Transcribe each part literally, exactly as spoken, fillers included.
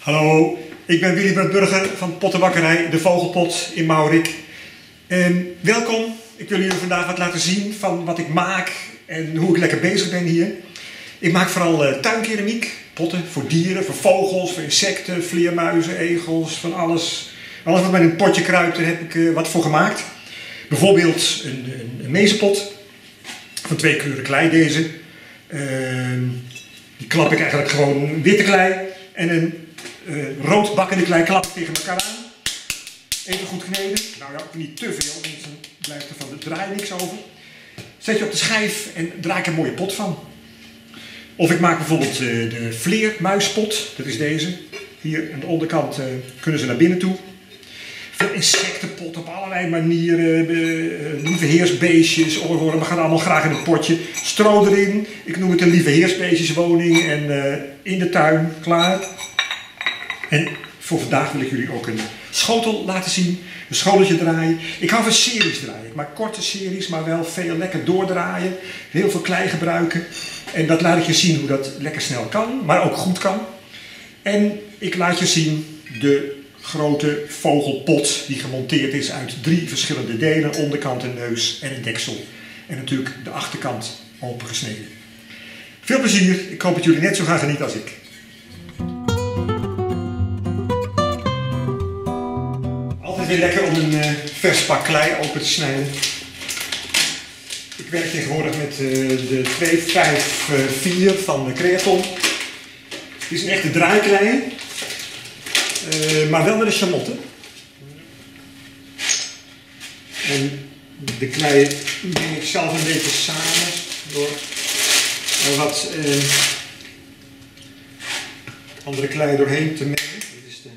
Hallo, ik ben Willy Brandt Burger van Pottenbakkerij De Vogelpot in Maurik. En welkom, ik wil jullie vandaag wat laten zien van wat ik maak en hoe ik lekker bezig ben hier. Ik maak vooral uh, tuinkeramiek, potten voor dieren, voor vogels, voor insecten, vleermuizen, egels, van alles. Alles wat bij een potje kruipt, daar heb ik uh, wat voor gemaakt. Bijvoorbeeld een, een, een mezenpot van twee kleuren klei deze. Uh, die klap ik eigenlijk gewoon witte klei en een uh, rood bakkende klei klap ik tegen elkaar aan. Even goed kneden. Nou ja, ook niet te veel, want dan blijft er van de draai niks over. Zet je op de schijf en draai ik er een mooie pot van. Of ik maak bijvoorbeeld uh, de vleermuispot, dat is deze. Hier aan de onderkant uh, kunnen ze naar binnen toe. Veel insectenpot op allerlei manieren, uh, lieve heersbeestjes, oorwormen gaan allemaal graag in een potje. Stro erin, ik noem het een lieve heersbeestjeswoning en uh, in de tuin, klaar. En voor vandaag wil ik jullie ook een schotel laten zien, een schoteltje draaien. Ik hou van series draaien, ik maak korte series, maar wel veel lekker doordraaien, heel veel klei gebruiken. En dat laat ik je zien hoe dat lekker snel kan, maar ook goed kan. En ik laat je zien de grote vogelpot die gemonteerd is uit drie verschillende delen, onderkant, een neus en een deksel. En natuurlijk de achterkant opengesneden. Veel plezier, ik hoop dat jullie net zo gaan genieten als ik. Altijd weer lekker om een uh, vers pak klei open te snijden. Ik werk tegenwoordig met uh, de twee vijf vier van de Creaton. Het is een echte draaiklei. Uh, maar wel met een charlotte. En de klei breng ik zelf een beetje samen door er wat uh, andere klei doorheen te mengen. Dit is de,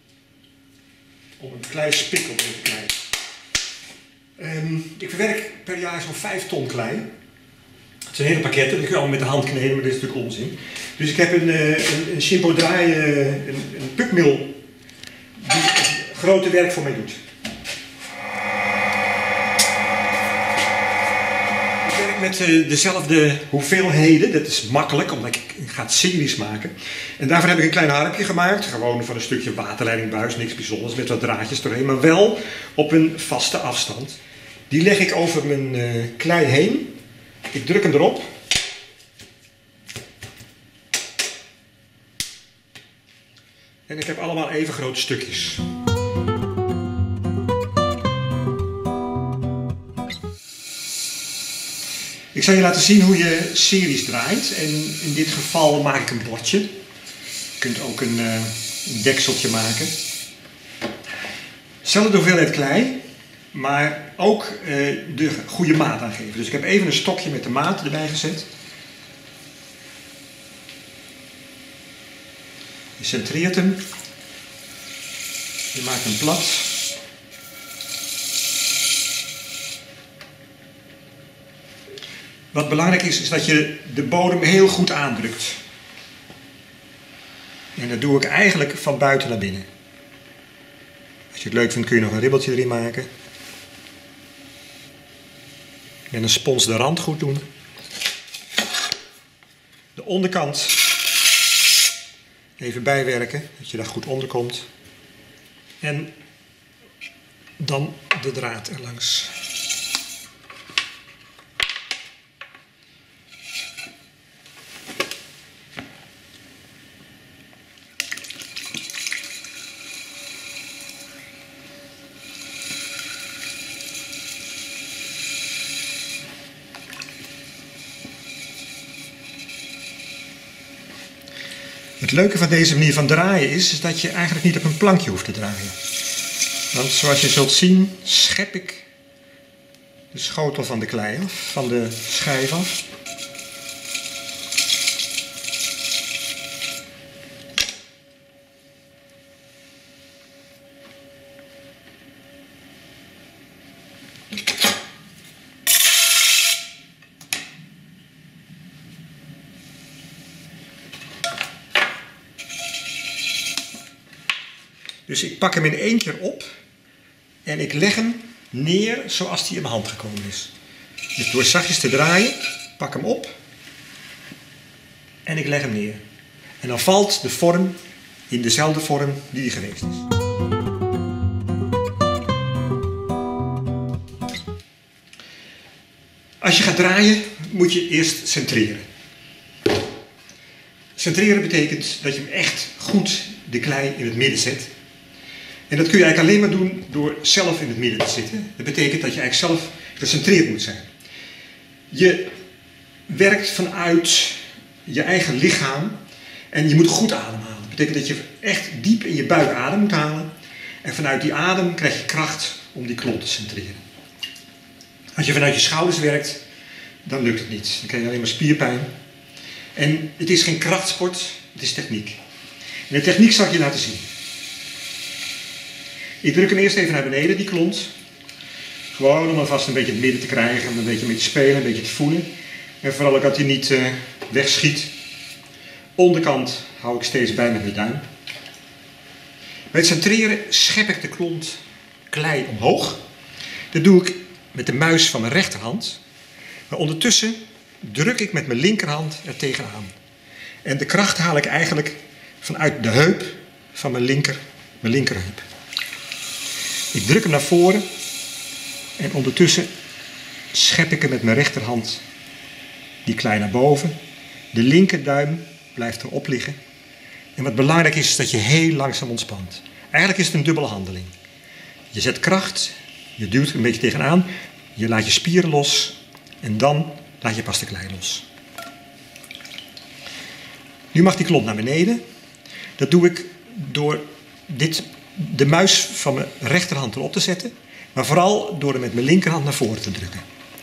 om een klei spikkel door te klei. Um, ik verwerk per jaar zo'n vijf ton klei. Het zijn hele pakketten, die kun je allemaal met de hand kneden, maar dit is natuurlijk onzin. Dus ik heb een, uh, een, een Shimpo draai, uh, een, een pukmil die het grote werk voor mij doet. Ik werk met uh, dezelfde hoeveelheden, dat is makkelijk omdat ik ga series maken. En daarvoor heb ik een klein harpje gemaakt, gewoon van een stukje waterleidingbuis, niks bijzonders, met wat draadjes doorheen, maar wel op een vaste afstand. Die leg ik over mijn uh, klei heen. Ik druk hem erop. En ik heb allemaal even grote stukjes. Ik zal je laten zien hoe je series draait. En in dit geval maak ik een bordje. Je kunt ook een, uh, een dekseltje maken. Zelfde hoeveelheid klei. Maar ook uh, de goede maat aangeven. Dus ik heb even een stokje met de maat erbij gezet. Je centreert hem. Je maakt hem plat. Wat belangrijk is, is dat je de bodem heel goed aandrukt. En dat doe ik eigenlijk van buiten naar binnen. Als je het leuk vindt kun je nog een ribbeltje erin maken. En een spons de rand goed doen. De onderkant even bijwerken, dat je daar goed onder komt. En dan de draad erlangs. Het leuke van deze manier van draaien is, is dat je eigenlijk niet op een plankje hoeft te draaien. Want zoals je zult zien, schep ik de schotel van de klei af, van de schijf af. Dus ik pak hem in één keer op en ik leg hem neer zoals hij in mijn hand gekomen is. Dus door zachtjes te draaien, pak hem op en ik leg hem neer. En dan valt de vorm in dezelfde vorm die die geweest is. Als je gaat draaien, moet je eerst centreren. Centreren betekent dat je hem echt goed de klei in het midden zet. En dat kun je eigenlijk alleen maar doen door zelf in het midden te zitten. Dat betekent dat je eigenlijk zelf gecentreerd moet zijn. Je werkt vanuit je eigen lichaam en je moet goed ademhalen. Dat betekent dat je echt diep in je buik adem moet halen. En vanuit die adem krijg je kracht om die klont te centreren. Als je vanuit je schouders werkt, dan lukt het niet. Dan krijg je alleen maar spierpijn. En het is geen krachtsport, het is techniek. En de techniek zal ik je laten zien. Ik druk hem eerst even naar beneden, die klont. Gewoon om alvast een beetje het midden te krijgen, om een beetje mee te spelen, een beetje te voelen. En vooral ook dat hij niet uh, wegschiet. Onderkant hou ik steeds bij met mijn duim. Bij het centreren schep ik de klont klei omhoog. Dat doe ik met de muis van mijn rechterhand. Maar ondertussen druk ik met mijn linkerhand er tegenaan. En de kracht haal ik eigenlijk vanuit de heup van mijn, linker, mijn linkerheup. Ik druk hem naar voren en ondertussen schep ik hem met mijn rechterhand die klei naar boven. De linkerduim blijft erop liggen. En wat belangrijk is, is dat je heel langzaam ontspant. Eigenlijk is het een dubbele handeling. Je zet kracht, je duwt er een beetje tegenaan, je laat je spieren los en dan laat je pas de klei los. Nu mag die klont naar beneden. Dat doe ik door dit, de muis van mijn rechterhand erop te zetten, maar vooral door hem met mijn linkerhand naar voren te drukken.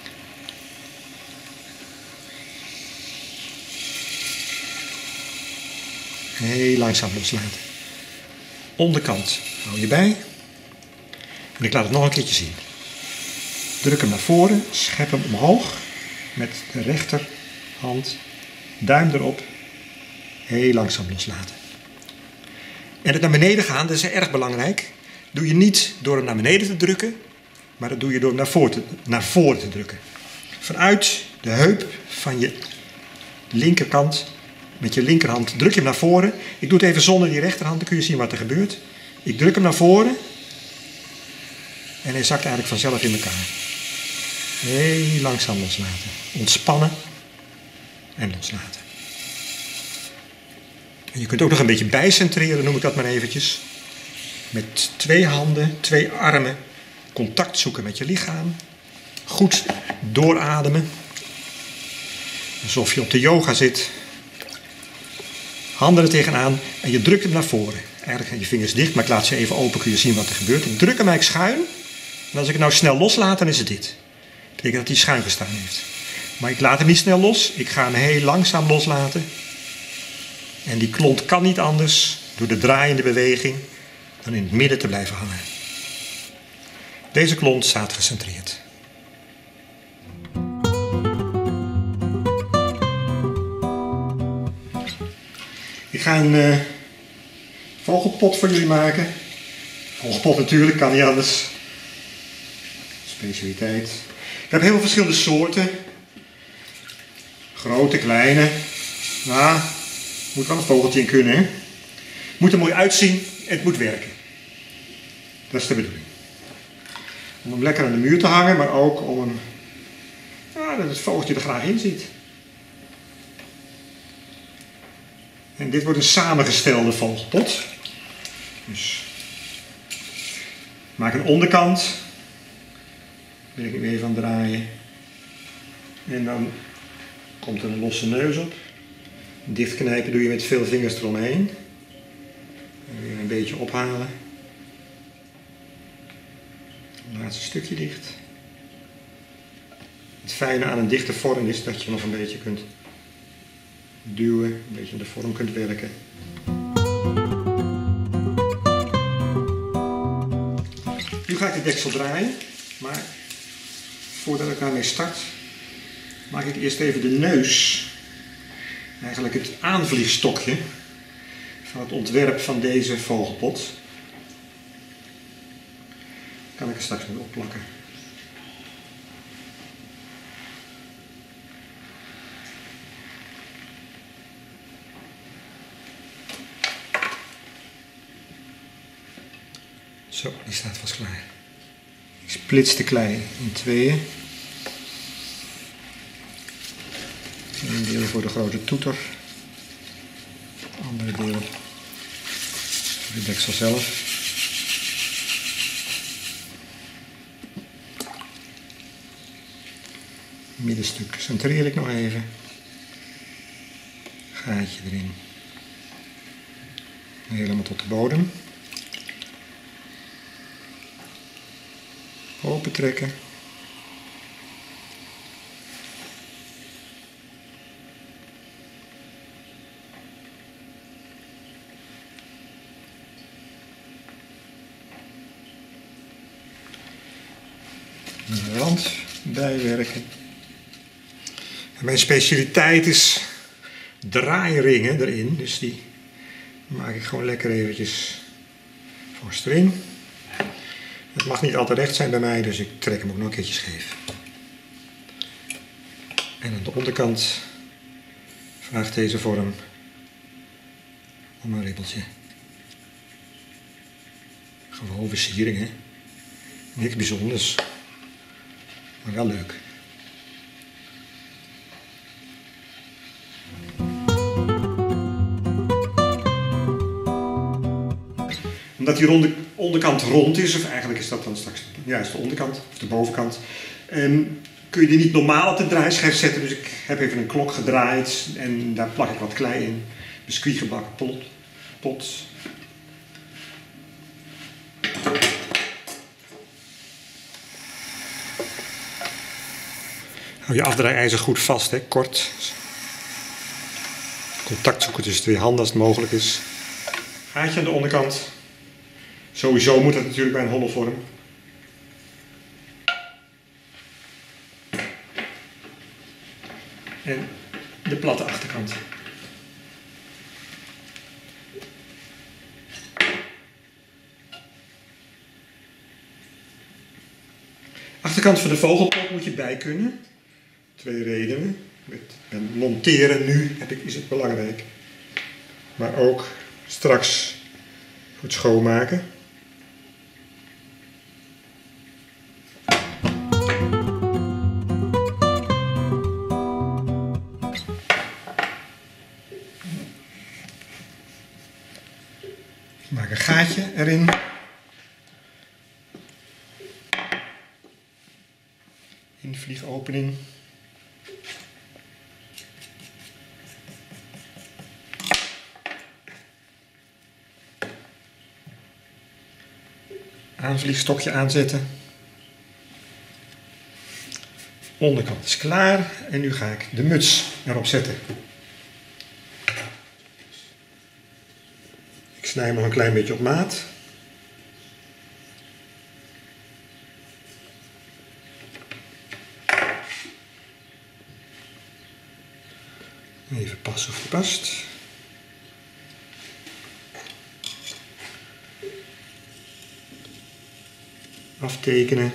Heel langzaam loslaten. Onderkant hou je bij. En ik laat het nog een keertje zien. Druk hem naar voren, schep hem omhoog met de rechterhand, duim erop, heel langzaam loslaten. En het naar beneden gaan, dat is erg belangrijk. Doe je niet door hem naar beneden te drukken, maar dat doe je door hem naar voren te, naar voren te drukken. Vanuit de heup van je linkerkant, met je linkerhand, druk je hem naar voren. Ik doe het even zonder die rechterhand, dan kun je zien wat er gebeurt. Ik druk hem naar voren en hij zakt eigenlijk vanzelf in elkaar. Heel langzaam loslaten. Ontspannen en loslaten. En je kunt ook nog een beetje bijcentreren, noem ik dat maar eventjes. Met twee handen, twee armen, contact zoeken met je lichaam. Goed doorademen. Alsof je op de yoga zit. Handen er tegenaan en je drukt hem naar voren. Eigenlijk zijn je vingers dicht, maar ik laat ze even open, kun je zien wat er gebeurt. Ik druk hem eigenlijk schuin. En als ik het nou snel loslaat, dan is het dit. Dat betekent dat hij schuin gestaan heeft. Maar ik laat hem niet snel los. Ik ga hem heel langzaam loslaten. En die klont kan niet anders, door de draaiende beweging, dan in het midden te blijven hangen. Deze klont staat gecentreerd. Ik ga een uh, vogelpot voor jullie maken. Vogelpot natuurlijk, kan niet anders. Specialiteit. Ik heb heel veel verschillende soorten. Grote, kleine. Nou, moet wel een vogeltje in kunnen, hè. Het moet er mooi uitzien en het moet werken. Dat is de bedoeling. Om hem lekker aan de muur te hangen, maar ook om hem, ja, dat het vogeltje er graag in zit. En dit wordt een samengestelde vogelpot. Dus maak een onderkant. Ben ik hem even aan het draaien. En dan komt er een losse neus op. Dichtknijpen doe je met veel vingers eromheen. En weer een beetje ophalen. Het laatste stukje dicht. Het fijne aan een dichte vorm is dat je nog een beetje kunt duwen, een beetje in de vorm kunt werken. Nu ga ik de deksel draaien, maar voordat ik daarmee start, maak ik eerst even de neus, eigenlijk het aanvliegstokje van het ontwerp van deze vogelpot. Kan ik er straks mee opplakken. Zo, die staat vast klaar. Ik splits de klei in tweeën. Een deel voor de grote toeter. Het andere deel voor de deksel zelf. Middenstuk centreer ik nog even. Gaatje erin. Helemaal tot de bodem. Open trekken. De rand bijwerken. En mijn specialiteit is draairingen erin, dus die maak ik gewoon lekker eventjes vast erin. Het mag niet altijd recht zijn bij mij, dus ik trek hem ook nog een keertje scheef. En aan de onderkant vraagt deze vorm om een ribbeltje. Gewoon versiering, hè. Niks bijzonders, maar wel leuk. Omdat die ronde, onderkant rond is, of eigenlijk is dat dan straks juist de onderkant of de bovenkant, um, kun je die niet normaal op de draaischijf zetten. Dus ik heb even een klok gedraaid en daar plak ik wat klei in. Biscuit gebakken pot. pot. Hou je afdraaiijzer goed vast, hè? Kort. Contact zoeken tussen de twee handen als het mogelijk is. Gaatje aan de onderkant. Sowieso moet het natuurlijk bij een holle vorm. En de platte achterkant. Achterkant van de vogelpot moet je bij kunnen. Twee redenen. Met, met monteren nu heb ik, is het belangrijk. Maar ook straks voor het schoonmaken. Ik maak een gaatje erin. Invliegopening. Aanvliegstokje aanzetten. Onderkant is klaar en nu ga ik de muts erop zetten. Ik snij hem nog een klein beetje op maat. Even passen of het past. Aftekenen.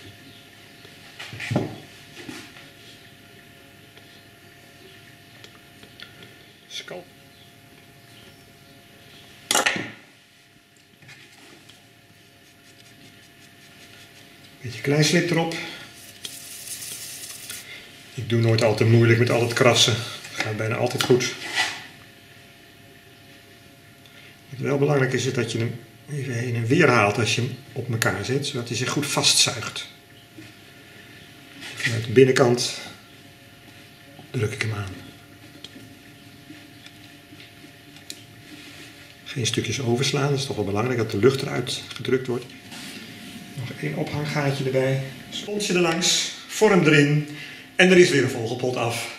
Skal. Beetje kleinslip erop. Ik doe nooit al te moeilijk met al het krassen. Het gaat bijna altijd goed. Wat wel belangrijk is, is dat je hem even heen en weer haalt als je hem op elkaar zet, zodat hij zich goed vastzuigt. Vanuit de binnenkant druk ik hem aan. Geen stukjes overslaan, dat is toch wel belangrijk dat de lucht eruit gedrukt wordt. Nog één ophanggaatje erbij. Sponsje erlangs, vorm erin en er is weer een vogelpot af.